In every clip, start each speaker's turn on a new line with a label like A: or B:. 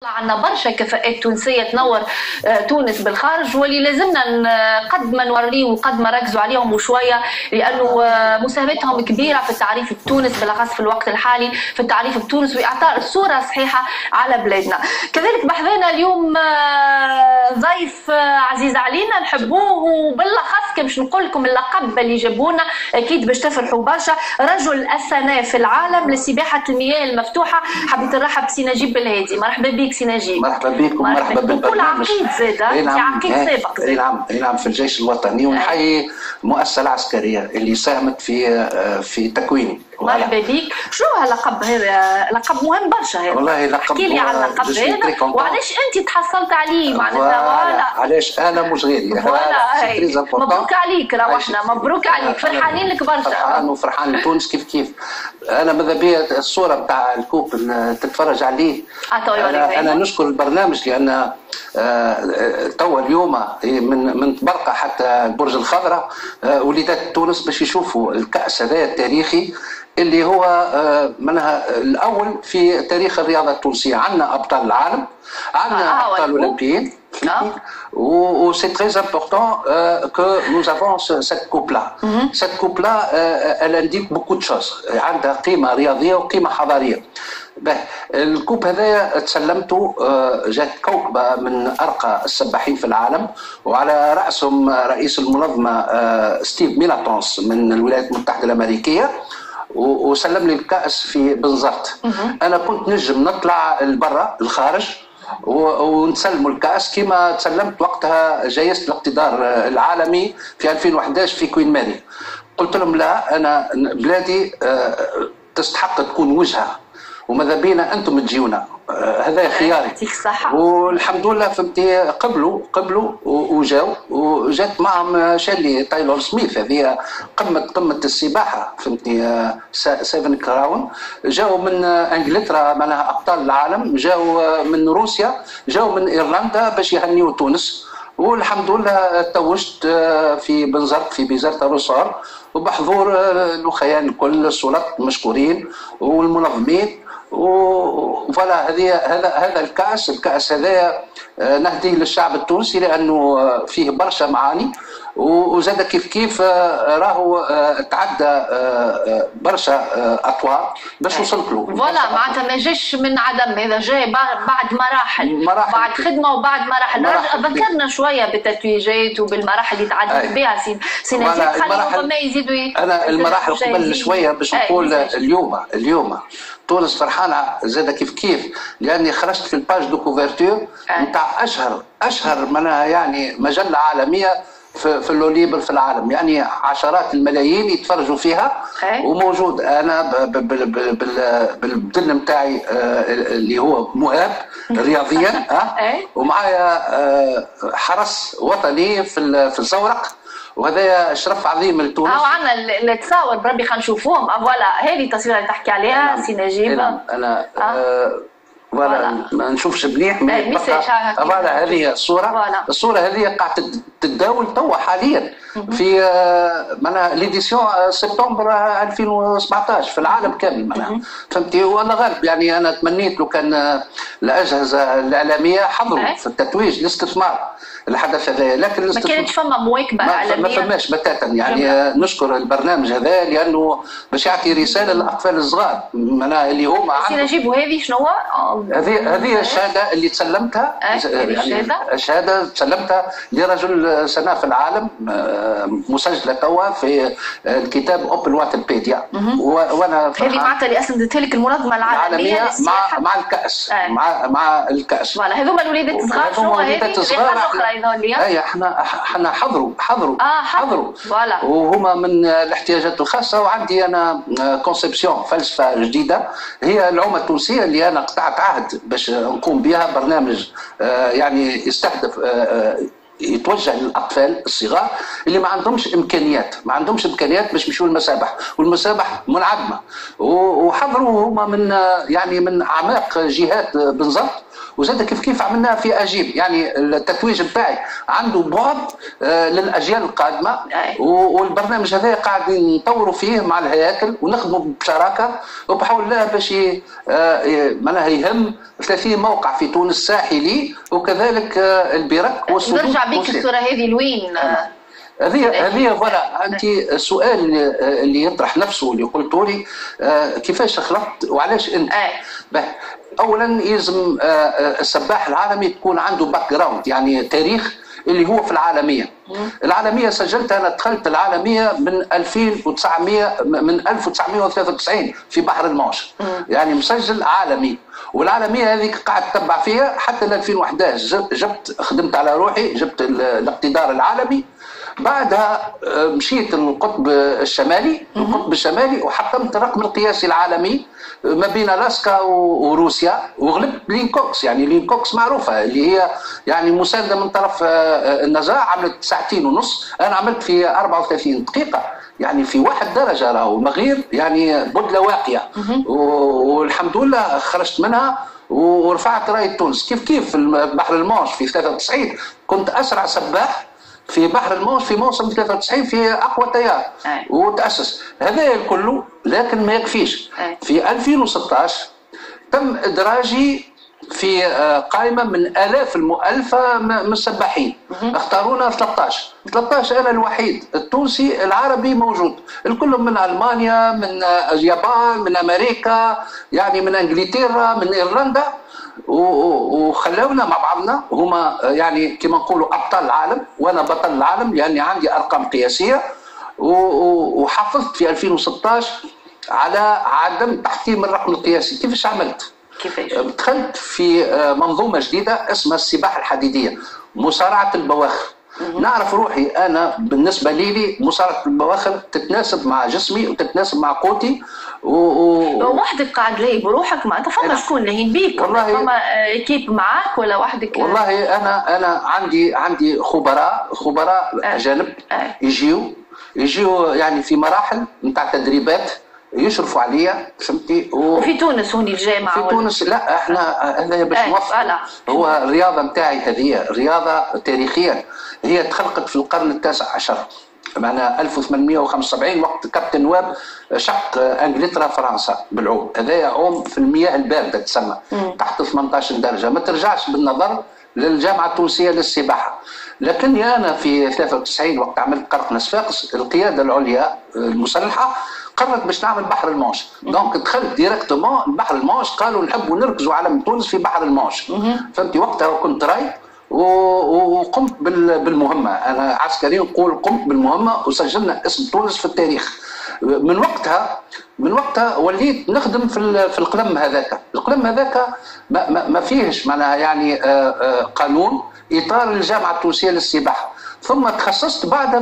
A: عندنا برشا كفاءات تونسيه تنور تونس بالخارج، واللي لازمنا قد ما نوريو وقد ما نركزوا عليهم وشويه، لانه مساهمتهم كبيره في التعريف بتونس، بالاخص في الوقت الحالي في التعريف بتونس واعطاء الصوره صحيحه على بلادنا. كذلك بحذانا اليوم ضيف عزيز علينا نحبوه، وبالاخص كي باش نقول لكم اللقب اللي جابونا اكيد باش تفرحوا برشا، رجل السنه في العالم لسباحه المياه المفتوحه. حبيت نرحب بسي نجيب بالهادي. مرحبا بك سي نجيب.
B: مرحبا بكم ومرحبا بالبرنامج.
A: عقيد زاد انت عقيد سابق.
B: اي نعم في الجيش الوطني، ونحيي المؤسسه العسكريه اللي ساهمت في تكويني.
A: مرحبا بك. شنو هاللقب هذا؟ لقب مهم برشا هذا.
B: والله لقب.
A: احكي لي على اللقب هذا وعلاش انت تحصلت عليه معناتها.
B: علاش انا مش غيري.
A: مبروك عليك. روحنا مبروك عليك، فرحانين لك برشا.
B: فرحان وفرحان لتونس كيف. انا ماذا بيا الصوره بتاع الكوب تتفرج عليه. انا نشكر البرنامج لان توا اليوم من برقه حتى برج الخضراء وليدات تونس باش يشوفوا الكاس هذا التاريخي اللي هو منها الاول في تاريخ الرياضه التونسيه. عندنا ابطال العالم، عندنا ابطال اولمبيين، و c'est très important que nous avons cette coupe-là. Cette coupe-là, elle indique beaucoup de choses. عندها قيمة رياضية وقيمة حضارية. الكوب هذايا تسلمته جات كوكبة من أرقى السباحين في العالم، وعلى رأسهم رئيس المنظمة ستيف ميلاتونس من الولايات المتحدة الأمريكية، وسلم لي الكأس في بنزرت. أنا كنت نجم نطلع لبرا الخارج ونسلموا الكأس كما تسلمت وقتها جائزة الاقتدار العالمي في 2011 في كوين ماري. قلت لهم لا، أنا بلادي تستحق تكون وجهة، وماذا بينا أنتم تجيونا، هذا خياري.
A: يعطيك الصحة.
B: والحمد لله فهمتي قبلوا وجاو، وجات معهم شالي تايلور سميث، هذه قمة السباحة فهمتي، 7 كراون. جاوا من انجلترا معناها ابطال العالم، جاوا من روسيا، جاوا من ايرلندا باش يهنيوا تونس. والحمد لله توجت في بنزرت في بيزارة الرصار، وبحضور الاخوان الكل، السلطات مشكورين والمنظمين. وفوالا هذا الكأس هذا نهديه للشعب التونسي لأنه فيه برشا معاني، وزاد كيف راهو تعدى برشا اطوار باش وصلت له.
A: فوالا معناتها ما جاش من عدم، هذا جاي بعد مراحل بعد خدمه وبعد مراحل. ذكرنا شويه بالتتويجات وبالمراحل اللي تعدت بها سي نجيب. خلينا ربما يزيدوا
B: انا المراحل قبل شويه باش نقول اليوم تونس فرحانه زاد كيف لاني خرجت في الباج دو كوفرتور نتاع اشهر معناها يعني مجله عالميه في اللوليبر في العالم، يعني عشرات الملايين يتفرجوا فيها. وموجود انا بالبدن نتاعي اللي هو مهاب رياضيا ومعايا حرس وطني في الزورق، وهذا شرف عظيم لتونس.
A: عندنا التصاور بربي خلينا نشوفوهم. فوالا هذه التصويره اللي تحكي عليها سي نجيب.
B: انا ولا ما نشوفش مليح فوالا هذه الصوره هذه قاعده تتداول توا حاليا في معناها ليديسيون سبتمبر 2017 في العالم كامل معناها فهمتي. والله غالب يعني انا تمنيت لو كان الاجهزه الاعلاميه حضروا في التتويج الاستثمار الحدث هذا، لكن
A: ما كانتش فما مواكبه اعلاميه،
B: ما فماش بتاتا. يعني نشكر البرنامج هذا لانه باش يعطي رساله للاطفال الصغار معناها اللي هما
A: سي نجيب. وهذه شنو هو؟
B: هذه الشهاده اللي تسلمتها، يعني الشهاده تسلمتها لرجل سنه في العالم مسجله توا في الكتاب اوبن واتربيديا. وانا
A: هذه معناتها اللي اسندتها لك المنظمه العالميه
B: مع الكاس. مع الكاس.
A: فوالا هذوما الوليدات الصغار. شنو هذه؟
B: اي احنا حضروا
A: فوالا،
B: وهما من الاحتياجات الخاصه. وعندي انا كونسيبسيون فلسفه جديده هي العومه التونسيه اللي انا قطعت عهد باش نقوم بها برنامج يعني يستهدف يتوجه للاطفال الصغار اللي ما عندهمش امكانيات باش يمشوا المسابح، والمسابح منعدمه. وحضروا هما من يعني من اعماق جهات بنزرت وزاد كيف عملناها في اجيب، يعني التتويج بتاعي عنده بعد للاجيال القادمه، والبرنامج هذا قاعد نطوروا فيه مع الهياكل ونخدموا بشراكه وبحول الله باش معناها يهم 30 موقع في تونس ساحلي وكذلك البرك والسدود.
A: نرجع بيك الصوره هذه لوين؟
B: هذه فوالا انت السؤال اللي يطرح نفسه اللي قلته لي كيفاش خلقت وعلاش انت؟ اولا يلزم السباح العالمي تكون عنده باك جراوند، يعني تاريخ اللي هو في العالميه. العالميه سجلت، انا دخلت العالميه من 1993 في بحر المانش، يعني مسجل عالمي، والعالميه هذيك قاعد تتبع فيها حتى ل 2011. خدمت على روحي، جبت الاقتدار العالمي، بعدها مشيت للقطب الشمالي، وحطمت الرقم القياسي العالمي ما بين الاسكا وروسيا، وغلبت لينكوكس. يعني لينكوكس معروفه اللي هي يعني مسانده من طرف النزاع، عملت 2 ساعتين ونص، انا عملت في 34 دقيقه، يعني في 1 درجه راهو مغير، يعني بدله واقيه. والحمد لله خرجت منها ورفعت رايه تونس. كيف في بحر المانش في 93 كنت اسرع سباح في بحر المانش في موسم 93 في اقوى تيار وتاسس هذا الكل، لكن ما يكفيش. في 2016 تم ادراجي في قائمه من الاف المؤلفه من السباحين، اختارونا 13 انا الوحيد التونسي العربي موجود، الكل من المانيا، من اليابان، من امريكا، يعني من انجلترا، من ايرلندا، وخلونا مع بعضنا. هما يعني كما نقولوا ابطال العالم وانا بطل العالم لاني عندي ارقام قياسيه، وحافظت في 2016 على عدم تحطيم الرقم القياسي. كيفاش عملت؟ دخلت في منظومه جديده اسمها السباحه الحديديه، مصارعه البواخر. نعرف روحي انا بالنسبه لي مصارعه البواخر تتناسب مع جسمي وتتناسب مع قوتي.
A: وحدك قاعد لاهي بروحك؟ ما انت فما شكون لاهين بيك؟
B: والله
A: فما ايكيب معاك ولا وحدك؟
B: والله انا عندي خبراء اجانب يجيو يعني في مراحل نتاع تدريبات يشرفوا عليا، فهمتي؟
A: وفي تونس هوني الجامعه؟
B: في تونس لا، احنا هذا باش نوفق. هو الرياضه نتاعي هذه رياضه تاريخيا، هي تخلقت في القرن ال19، معنا 1875 وقت كابتن واب شق انجلترا فرنسا بالعوم. هذا عوم في المياه البارده تسمى، تحت 18 درجه، ما ترجعش بالنظر للجامعه التونسيه للسباحه. لكني انا في 93 وقت عملت قرقنة صفاقس، القياده العليا المسلحه قررت باش نعمل بحر المانش، دونك دخلت ديريكتومون بحر المانش، قالوا نحبوا نركزوا علم تونس في بحر المانش، فهمتي؟ وقتها كنت رايح وقمت بالمهمه، انا عسكري نقول قمت بالمهمه وسجلنا اسم تونس في التاريخ. من وقتها وليت نخدم في القلم هذاك. القلم هذاك ما فيهش معناها يعني قانون اطار الجامعه التونسيه للسباحه، ثم تخصصت بعدها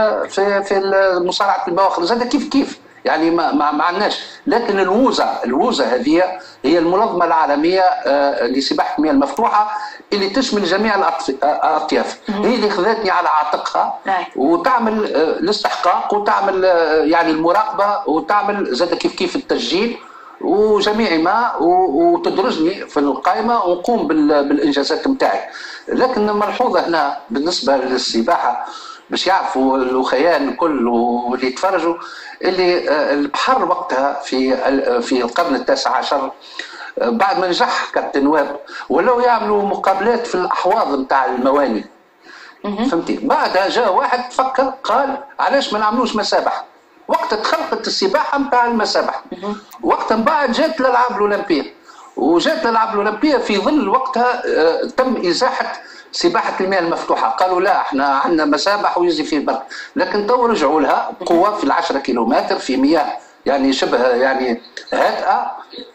B: في مصارعه البواخر زاد كيف يعني ما عندناش. لكن الووزه هذه هي المنظمه العالميه لسباحه المياه المفتوحه اللي تشمل جميع الاطياف، هي اللي خذتني على عاتقها وتعمل الاستحقاق وتعمل يعني المراقبه وتعمل زاد كيف التسجيل وجميع ما، وتدرجني في القائمه ونقوم بالانجازات نتاعي. لكن ملحوظه هنا بالنسبه للسباحه باش يعرفوا الخيال الكل واللي يتفرجوا، اللي البحر وقتها في القرن ال19 بعد ما نجح كابتن واب ولاو يعملوا مقابلات في الاحواض نتاع المواني، فهمتي؟ بعدها جاء واحد فكر قال علاش ما نعملوش مسابح. وقتها تخلقت السباحه نتاع المسابح. وقتها من بعد جات الالعاب الاولمبيه، وجات الالعاب الاولمبيه في ظل وقتها تم ازاحه سباحه المياه المفتوحه، قالوا لا احنا عندنا مسابح ويجي فيه البرك، لكن تو رجعوا لها بقوه في 10 كيلومتر في مياه يعني شبه يعني هادئه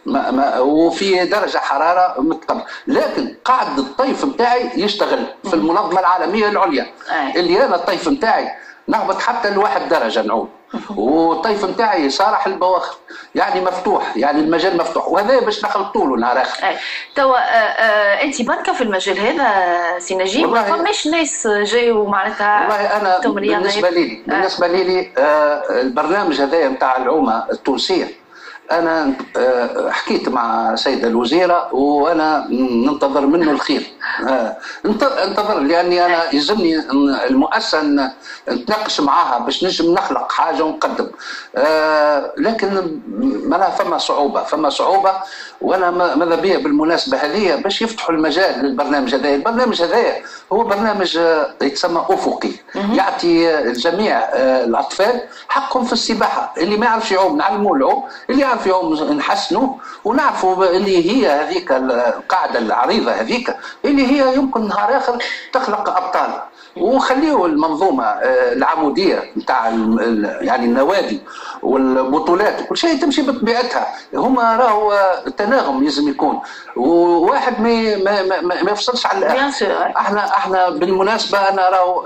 B: وفي درجه حراره متقبل. لكن قاعد الطيف نتاعي يشتغل في المنظمه العالميه العليا، اللي انا الطيف نتاعي نهبط حتى ل1 درجه نعوم، والطيف نتاعي صارح البواخر، يعني مفتوح، يعني المجال مفتوح، وهذا باش نخلطوا له نهار اخر.
A: توا انت بركه في المجال هذا سي نجيب، ما فماش ناس جايوا معناتها؟
B: والله انا بالنسبه لي البرنامج هذا نتاع العومه التونسيه انا حكيت مع سيدة الوزيرة وانا ننتظر منه الخير، انتظر لاني انا يلزمني المؤسسة نتناقش معاها باش نجم نخلق حاجة ونقدم، لكن معناها فما صعوبة وانا ماذا بيا بالمناسبة هذه باش يفتحوا المجال للبرنامج هذا. البرنامج هذا هو برنامج يتسمى افقي، يعطي الجميع الاطفال حقهم في السباحة. اللي ما يعرفش يعوم نعلموه العوم، اللي يعرف يعوم نحسنوه، ونعرفوا اللي هي هذيك القاعدة العريضة هذيك اللي هي يمكن نهار اخر تخلق ابطال. وخليوا المنظومه العموديه نتاع يعني النوادي والبطولات وكل شيء تمشي بطبيعتها. هما راهو تناغم لازم يكون، وواحد ما يفصلش على الاخر. احنا بالمناسبه انا راهو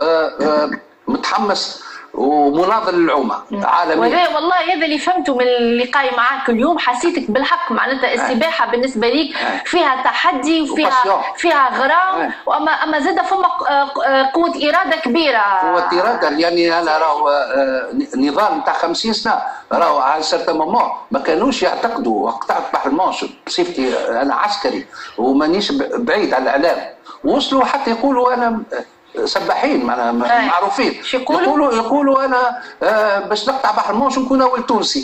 B: متحمس ومناضل للعومه عالميا.
A: والله هذا اللي فهمته من اللقاء معاك اليوم، حسيتك بالحق معناتها السباحه بالنسبه ليك فيها تحدي وفيها غرام، اما زاد فما قوه اراده كبيره.
B: قوه اراده لاني انا راهو نظام نتاع 50 سنه راهو على سيرتان مومون ما كانوش يعتقدوا وقت بحر المانش بصفتي انا عسكري ومانيش بعيد على الاعلام، وصلوا حتى يقولوا انا سباحين معروفين، يقولوا انا باش نقطع بحر المانش نكون اول تونسي.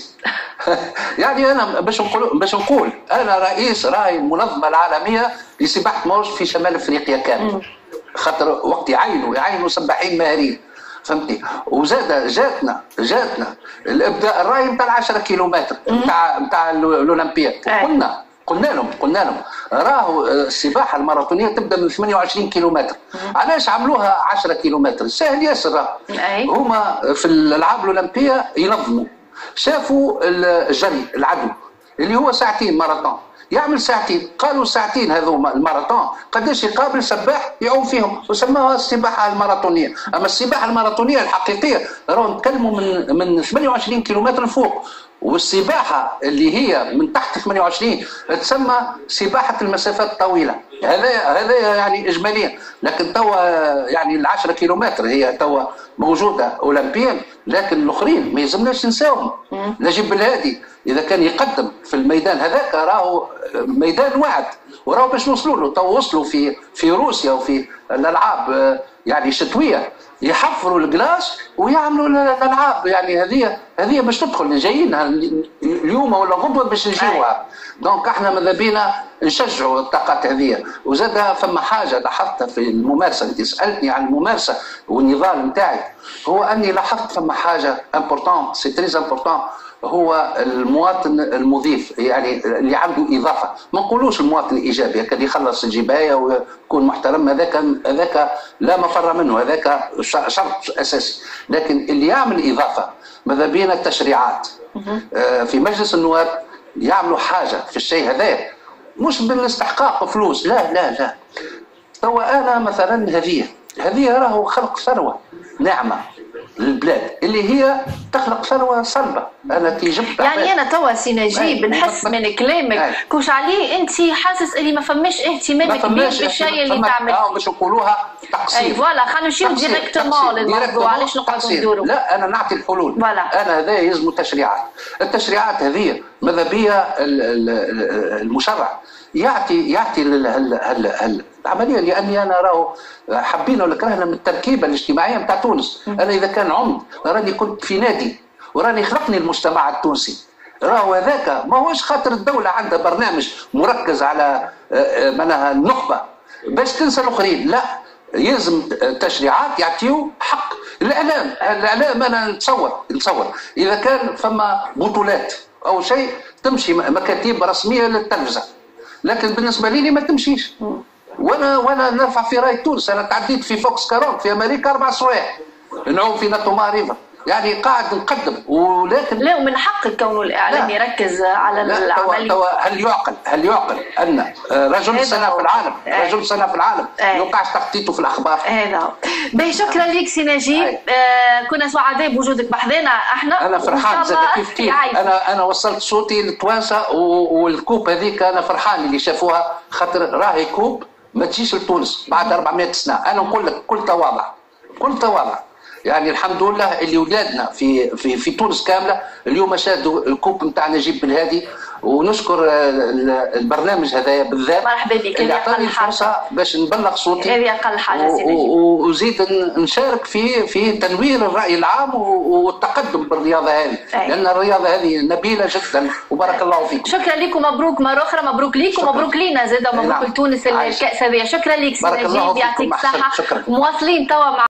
B: يعني انا باش نقول انا راهي المنظمه العالميه لسباحه المانش في شمال افريقيا كامل، خاطر وقت يعينوا سباحين ماهرين، فهمتني. وزاد جاتنا الابداء الراي نتاع 10 كيلومتر نتاع الاولمبياد. قلنا لهم راهو السباحه الماراثونيه تبدا من 28 كيلومتر، علاش عملوها 10 كيلومتر؟ سهل ياسر. راهو هما في الالعاب الاولمبيه ينظموا، شافوا الجري العدو اللي هو ساعتين ماراثون، يعمل ساعتين، قالوا ساعتين هذوما الماراثون قداش يقابل سباح يعوم فيهم، وسموها السباحه الماراثونيه. اما السباحه الماراثونيه الحقيقيه راهو نتكلموا من 28 كيلومتر لفوق، والسباحه اللي هي من تحت 28 تسمى سباحه المسافات الطويله. هذا يعني اجماليا، لكن توا يعني ال10 كيلومتر هي توا موجوده اولمبيا، لكن الاخرين ما يلزمناش نساوهم. نجيب بالهادي اذا كان يقدم في الميدان هذاك راهو ميدان وعد، وراهو باش نوصلوا له. تو وصلوا في روسيا وفي الالعاب يعني الشتويه يحفروا الجلاس ويعملوا الالعاب، يعني هذه باش تدخل جايين اليوم ولا غدوه باش نجيوها. دونك احنا ماذا بينا نشجعوا الطاقات هذه. وزاد فما حاجه لاحظتها في الممارسه، انت سالتني عن الممارسه والنضال نتاعي، هو اني لاحظت فما حاجه امبورطون سي تريز امبورطون، هو المواطن المضيف، يعني اللي عنده اضافه. ما نقولوش المواطن الايجابي هكا يخلص الجبايه ويكون محترم، هذاك لا مفر منه، هذاك شرط اساسي. لكن اللي يعمل اضافه ماذا بينا التشريعات في مجلس النواب يعملوا حاجه في الشيء هذا، مش بالاستحقاق فلوس، لا لا لا. توا انا مثلا هذه راهو خلق ثروه ناعمه للبلاد اللي هي تخلق ثروه صلبه. انا كي جبت
A: يعني انا توا سي نجيب نحس من كلامك كوش عليه انت حاسس اللي ما فماش اهتمام كبير بالشيء اللي تعمل.
B: باش نقولوها تقصير.
A: فوالا خلينا نمشيو ديريكتومون للموضوع، علاش نقعدوا ندوروا؟
B: لا انا نعطي الحلول. انا هذا يلزموا التشريعات هذه ماذا بيا المشرع يعطي العمليه، لاني انا راهو حبينا ولا كرهنا من التركيبه الاجتماعيه نتاع تونس. انا اذا كان عمد راني كنت في نادي وراني خلقني المجتمع التونسي، راهو هذاك ما هوش خاطر الدوله عندها برنامج مركز على معناها النخبه باش تنسى الاخرين، لا، يلزم تشريعات يعطيو حق الاعلام. انا نتصور اذا كان فما بطولات او شيء تمشي مكاتب رسميه للتلفزه، لكن بالنسبه لي ما تمشيش. وانا نرفع في رايه تونس. انا تعديت في فوكس كارون في امريكا 4 سوايع نعوم في ناتوما ريفر، يعني قاعد نقدم. ولكن
A: لا، ومن حق الكون الاعلام يركز على العمليه.
B: هل يعقل ان رجل سنه في العالم يوقعش تخطيطه في الاخبار؟
A: هذا باهي. شكرا لك سي نجيب، كنا سعداء بوجودك بحذنا. انا
B: فرحان كيف انا وصلت صوتي للتوانسه، والكوب هذيك انا فرحان اللي شافوها، خاطر راهي كوب ما تجيش لتونس بعد 400 سنه. انا نقول لك كل تواضع يعني الحمد لله اللي ولادنا في تونس كامله اليوم شادوا الكوب نتاع نجيب بالهادي، ونشكر البرنامج هذايا بالذات
A: مرحبا بك
B: اللي عطاني الفرصه باش نبلغ صوتي.
A: هذه اقل حاجه سيدي،
B: وزيد نشارك في تنوير الراي العام والتقدم بالرياضه هذه، لان الرياضه هذه نبيله جدا وبارك الله فيكم.
A: شكرا لكم، مبروك مره اخرى، مبروك ليكم ومبروك لينا زاد، ومبروك لتونس الكاس هذه. شكرا لك سي نجيب، يعطيك الصحه. مواصلين توا مع